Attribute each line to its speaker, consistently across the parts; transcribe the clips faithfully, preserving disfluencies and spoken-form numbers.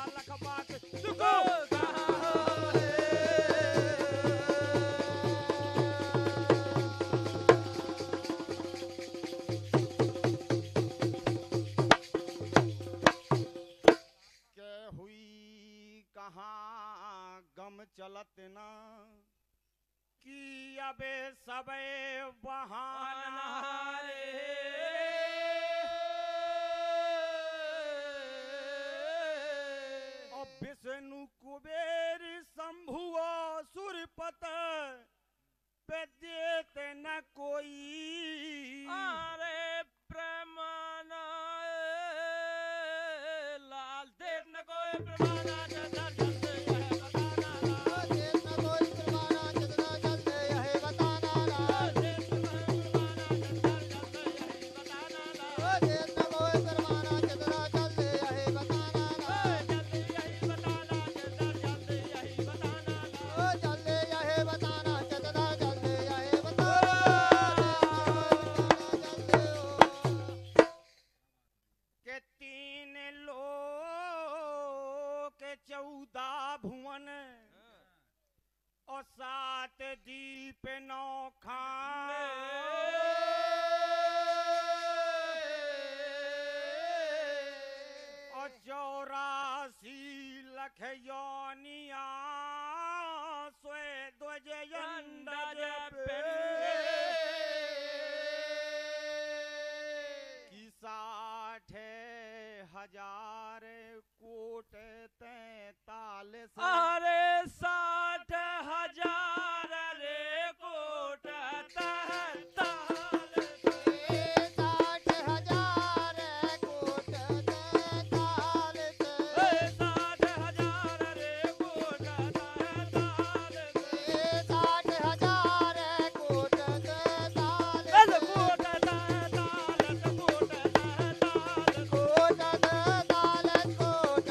Speaker 1: लखबा के सुको गम चलत ना कि अबे सबे बहाना रे और विष्णु कुबेर शंभु सुरपत पे देते न कोई अरे प्रमाना लाल देत न कोई प्रमाना चौदह भुवन और सात दीप नौखा और चौरासी लख योनिया स्वे ध्वज अंडज पे की साठ हजार कोट तैतालीस अरे साठ हजार रे कोट तैतालीस साठ हजार कोट तैतालीस साठ हजार रे कोट तैतालीस साठ हजार कोट तैतालीस कोट तैतालीस कोट तैतालीस कोट तैतालीस कोट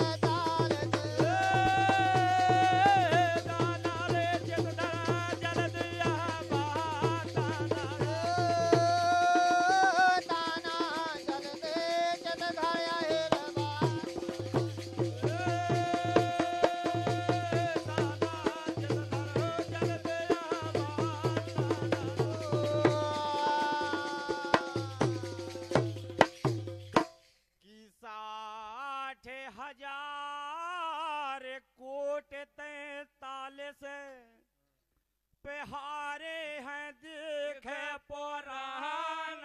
Speaker 1: हजार कोट तैतालीस पे हारे हैं देखे पुराण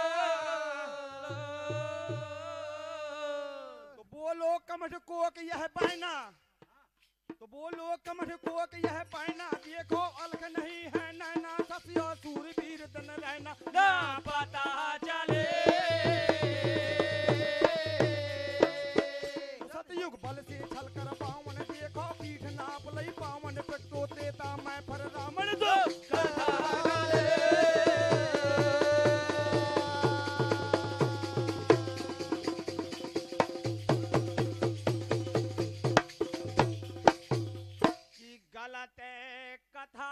Speaker 1: तो बोलो कमठ को कि यह पायना तो बोलो कमठ को कि यह पायना देखो अलख नहीं है नैना ससिया सूरवीर तन रहना ना पता चले सतयुग बल से छल कर पावन देखो पीठ नाप लई पावन पेटो देता मैं पर रावण दो कथा गले की गलत कथा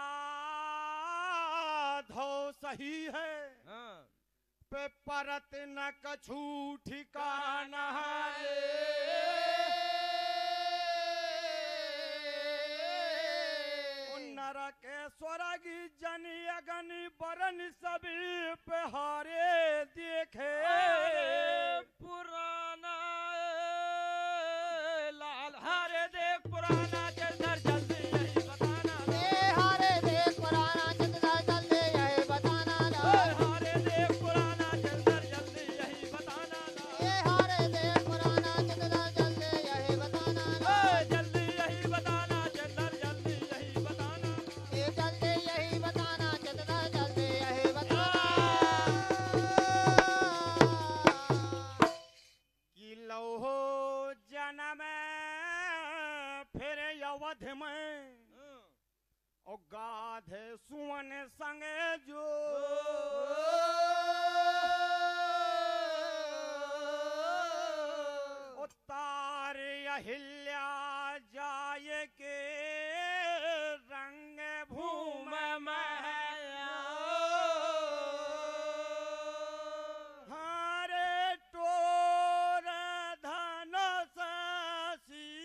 Speaker 1: धो सही है पे परत न कछु ठिकाना है नरक स्वर्ग जन अगन बरन सभी पे हारे देखे पुराना लाल हारे देख पुराना चल धर जल्दी यही बताना ए हारे देख पुराना चल धर जल्दी यही बताना हारे देख पुराना चल धर जल्दी यही बताना ए हारे देख पुराना चल धर जल्दी यही बताना जल्दी यही बताना चल धर जल्दी यही बताना ए जल्दी यही बताना चल धर जल्दी यही बताना कि लौहो जन्म फिर अवध में और गाधे सुवन संग जो उतार अहिल्या जाय के रंग भूम में हारे टोर धन सी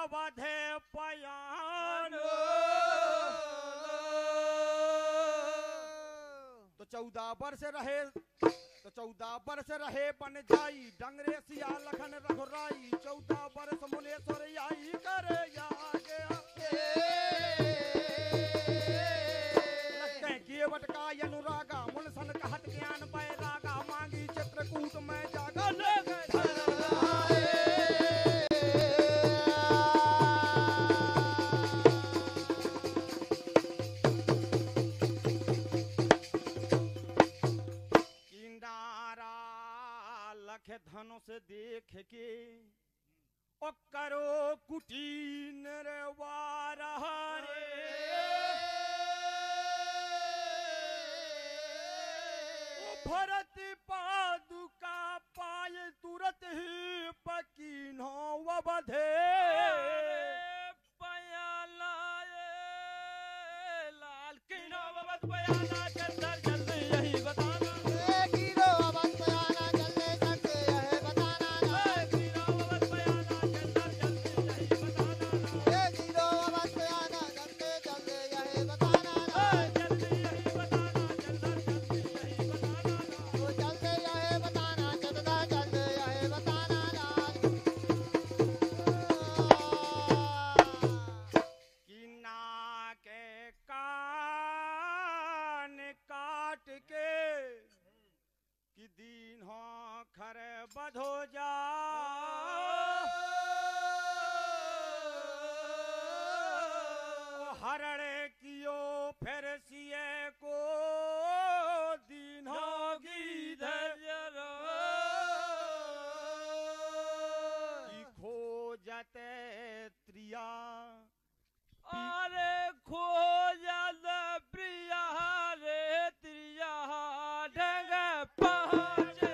Speaker 2: अवधे पयान। तो चौदह वर्ष रहे तो चौदह वर्ष रहे बन जाई डंगरे सिया लखन रघुराई। चौदह वर्ष मुनेश्वर आई करे या गया केवट का अनुरागा मुनसन कहत ज्ञान बैरागा मांगी चित्रकूट में जागा ले गए धनुष देख के ओ करो कुटीन रे वारा रे। भरत पादुका पाए तुरत ही पकीनो अवधे पयालाए लाल किनो अवध पयाला चंदर जल्दी यही बताना। बधो जा हरड़े कियो फिर सिए को दीनोगी धैर्य खोजते त्रिया अरे खोजत प्रिया रे त्रिया ढंग पहुँचे।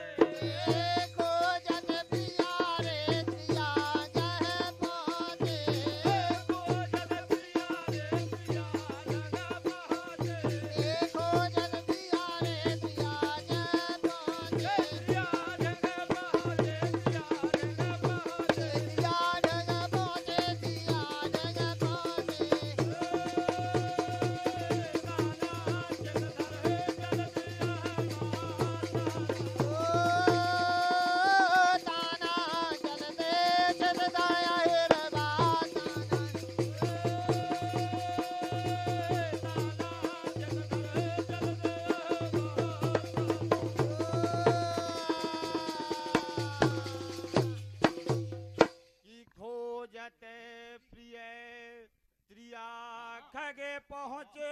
Speaker 2: खगे पहुँचे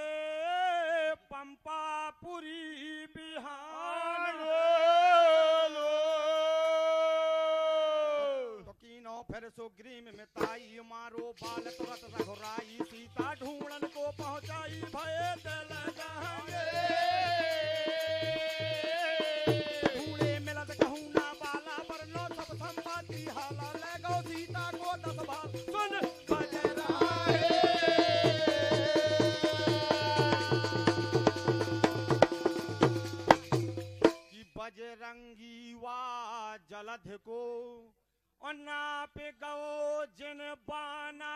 Speaker 2: पंपापुरी बिहान। तो कीनो फिर सुग्रीव में ताई मारो बाल तुरंत रघुराई सीता ढूंढन को पहुँचाई भय दिल जाएंगे ढूंढे मिलत कहूँ ना बाला वरनो सब संपत्ति हाला ले गो सीता को दस बार सुन बजरंगी वा जलध को और नाप गो जिन बाना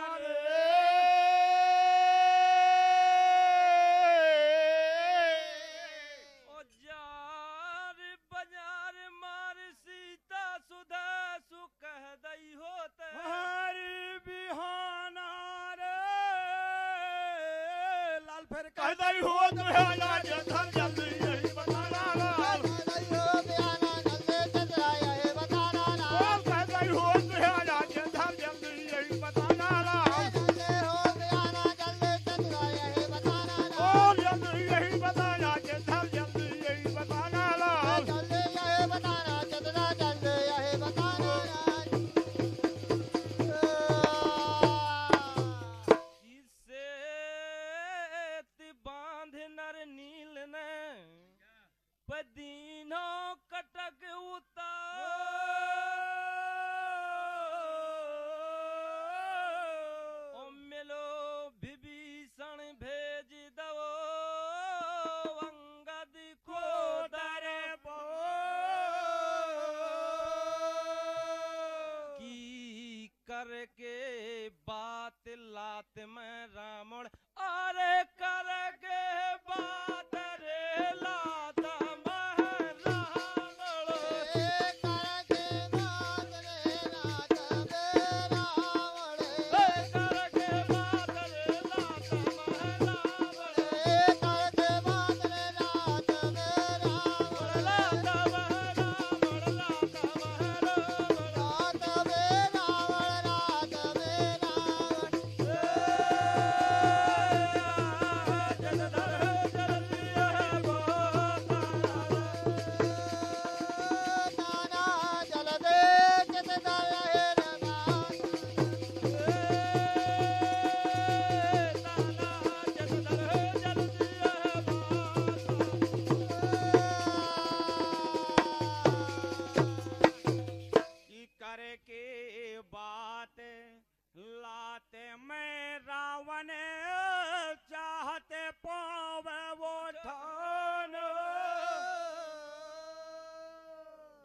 Speaker 2: जार बाजार मार सीता सुधा सुकह दई होते हर बिहाना रे लाल फिर कह दई होते जल्दी यही बताना पदीनों कटक उतार ओ मिलो विभीषण भेज दो अंगद को दरे पो की करके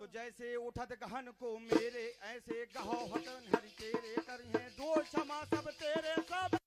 Speaker 2: जैसे उठत गहन को मेरे ऐसे गहो हटन हरि तेरे करिए दो क्षमा सब तेरे सब